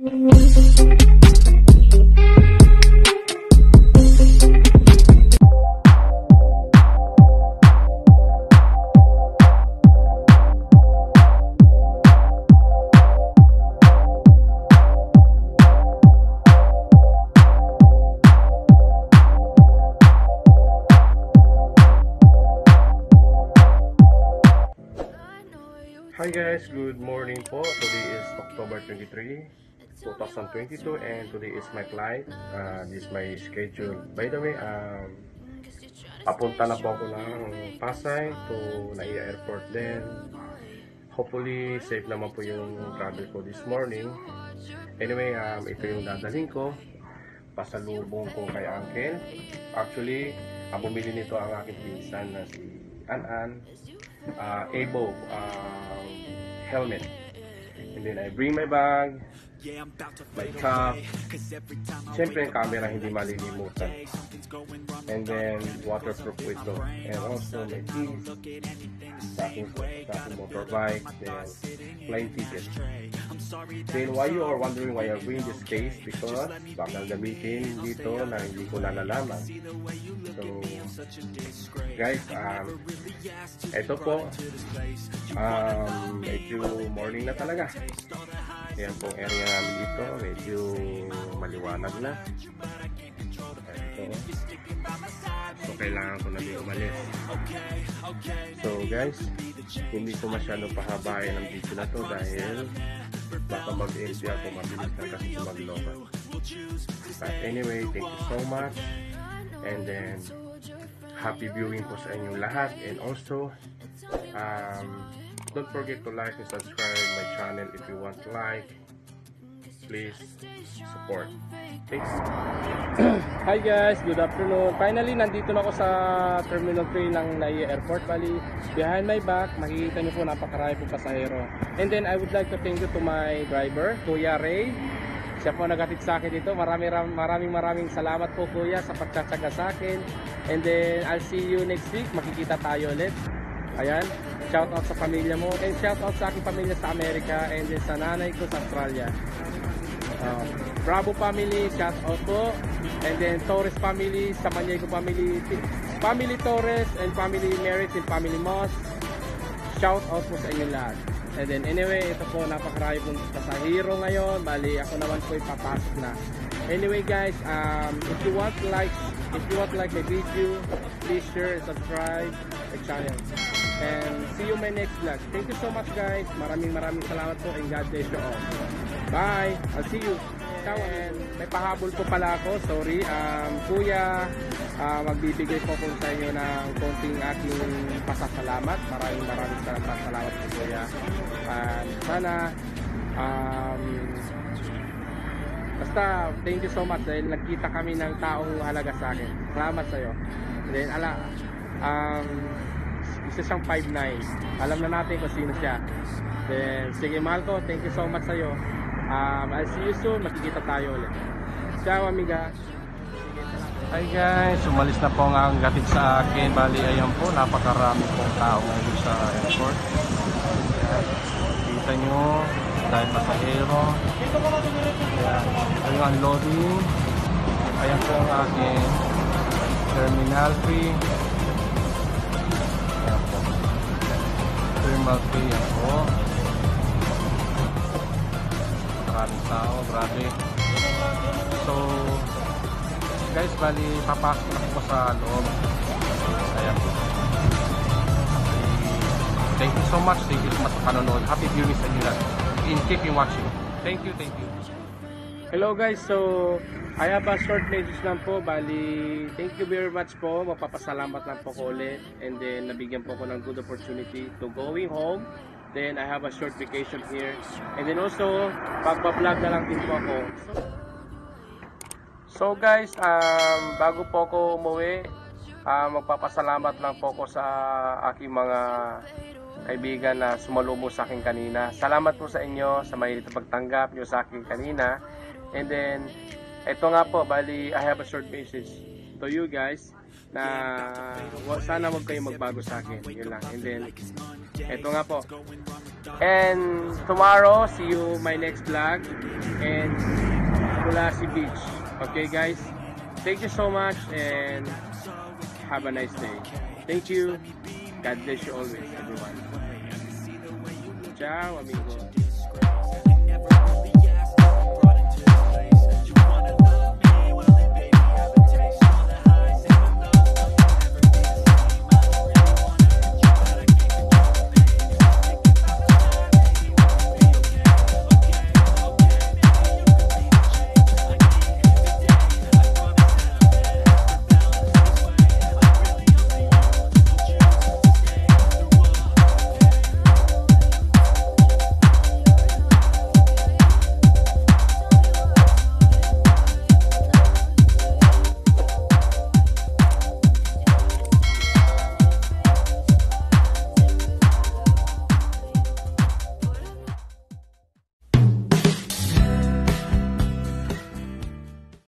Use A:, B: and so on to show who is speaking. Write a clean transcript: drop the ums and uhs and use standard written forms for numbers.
A: Hi guys, good morning po. Today is October 23, 2022 and today is my flight. This is my schedule. By the way, papunta na po ako ng Pasay to Naiya Airport din. Hopefully, safe naman po yung travel ko this morning. Anyway, ito yung dadalhin ko. Pasalubong ko kay Uncle. Actually, bumili nito ang aking pinsan na si An-An. Abo helmet, and then I bring my bag, my cup, syempre yung camera hindi malilimutan, and then waterproof ito, and also my keys, sa aking motorbike, then plane ticket. Then why you are wondering why I bring this case, because baka gamitin dito na hindi ko nalalaman. So guys, ito po, medyo morning na talaga. Ayan po area namin dito, medyo maliwanag na. Ito. So kailangan ko na din umalis. So guys, hindi ko masyado pahabain ang video na to dahil baka mag-end ako mabilis na kasi mag-load. But anyway, thank you so much, and then happy viewing po sa inyong lahat, and also don't forget to like and subscribe my channel if you want to like. Please support. Thanks. Hi guys, good afternoon. Finally, nandito na ako sa Terminal 3 ng Naiya Airport. Bali, behind my back, makikita niyo po napakarami po pasahero. And then I would like to thank you to my driver, Kuya Ray. Siya po naghatid sa akin dito. Maraming salamat po Kuya sa pagtsatsaga sa akin. And then I'll see you next week. Makikita tayo ulit. Ayan, shout out sa pamilya mo, and shout out sa aking pamilya sa Amerika, and then sa nanay ko sa Australia. Bravo family, shout out po. And then Torres family, sa Maniego family, family Torres, and family Merritt, and family Moss. Shout out po sa inyo lahat. And then anyway, ito po, napakarami pong pasahero ngayon. Bali, ako naman po ipapasok na. Anyway guys, if you want like my video, please share and subscribe my channel. And see you in my next vlog. Thank you so much guys. Maraming salamat po, and God bless you all. Bye! I'll see you. Ciao. And may pahabol po pala ako. Sorry. Kuya, magbibigay po po sa inyo ng konting aking pasasalamat. Maraming salamat po Kuya. Sana basta thank you so much dahil nagkita kami ng taong halaga sa akin. Salamat sa iyo. Then isa siyang 5'9". Alam na natin kung sino siya. Then sige mahal ko, thank you so much sa iyo. I'll see you soon. Makikita tayo ulit. Ciao amiga. Hi guys, umalis na po ang gatid sa akin. Bali ayan po, napakarami pong tao ngayon sa airport. Kita nyo, dahil pasahero. Ayan yung unloading. Ayan po ang aking terminal fee. Ayan po, terminal fee. Ayan po, maraming tao, grabe. So guys, bali papasok na po sa loob. Ayan po. Thank you so much sa panonood. Happy viewing sa inyo lahat. Keep watching. Thank you. Hello guys, so I have a short message lang po. Bali, thank you very much po. Mapapasalamat lang po ko ulit. And then nabigyan po ko ng good opportunity to going home. Then I have a short vacation here. And then also, pagpa-vlog na lang din po ako. So guys, bago po ako umuwi, magpapasalamat lang po ako sa aking mga kaibigan na sumalubong sa akin kanina. Salamat po sa inyo sa mahilig na pagtanggap nyo sa akin kanina. And then, ito nga po, bali, I have a short message to you guys na sana wag kayong magbago sa akin. Yun lang. And then, ito nga po, And tomorrow, see you my next vlog. And Kulasi Beach. Okay guys? Thank you so much and have a nice day. Thank you. God bless you always, everyone. Ciao, amigo.